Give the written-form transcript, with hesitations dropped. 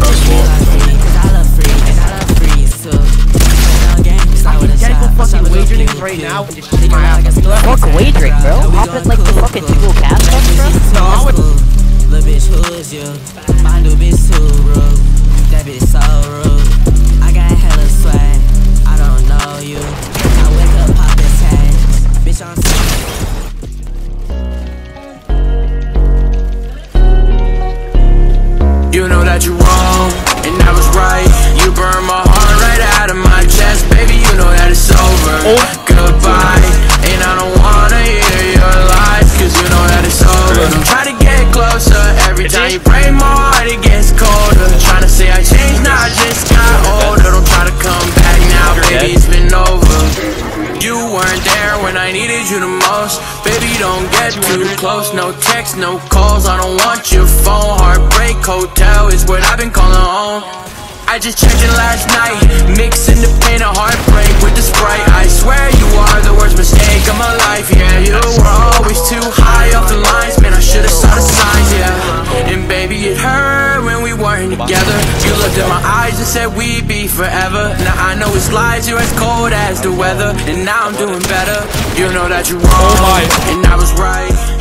Fucking wagering right now and just shit my ass. Fuck wagering, bro. Hop at like the fucking Google Cast box, bro. No, I would. Little bitch, who is you? My new bitch too rude. That bitch so rude. I got hella swag. I don't know you. I wake up, pop this tags. Bitch, I'm You know that you're wrong, and I was right. You burned my heart right out of my chest. Baby, you know that it's over. Goodbye, and I don't wanna hear your lies, cause you know that it's over. Don't try to get closer. Every time you break my heart, it gets colder. Trying to say I changed, now I just got older. Don't try to come back now, baby, it's been over. You weren't there when I needed you the most. Baby, don't get too close. No text, no calls, I don't want your phone. Heartbreak hotel is what I've been calling home. I just checked it last night, mixing the pain of heartbreak with the Sprite. I swear you are the worst mistake of my life. Yeah, you were always too high off the lines. Man, I should've saw the signs, yeah. And baby, it hurt when we weren't together. You looked in my eyes and said we'd be forever. Now I know it's lies, you're as cold as the weather. And now I'm doing better. You know that you're wrong, and I was right.